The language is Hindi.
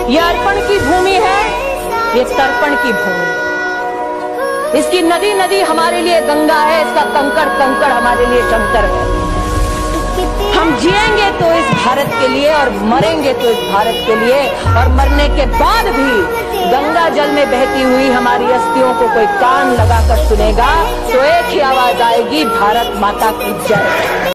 ये अर्पण की भूमि है, ये तर्पण की भूमि है। इसकी नदी नदी हमारे लिए गंगा है, इसका कंकड़ कंकड़ हमारे लिए शंकर है। हम जिएंगे तो इस भारत के लिए और मरेंगे तो इस भारत के लिए, और मरने के बाद भी गंगा जल में बहती हुई हमारी अस्थियों को कोई कान लगाकर सुनेगा तो एक ही आवाज आएगी, भारत माता की जय।